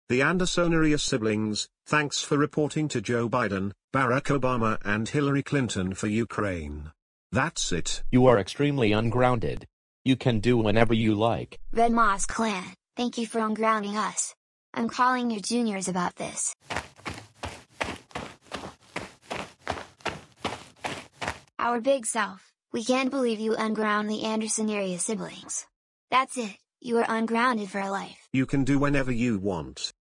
The Andersoneria siblings, thanks for reporting to Joe Biden, Barack Obama and Hillary Clinton for Ukraine. That's it. You are extremely ungrounded. You can do whenever you like. Red Moss Clan, thank you for ungrounding us. I'm calling your juniors about this. Our big self, we can't believe you unground the Andersoneria siblings. That's it, you are ungrounded for life. You can do whenever you want.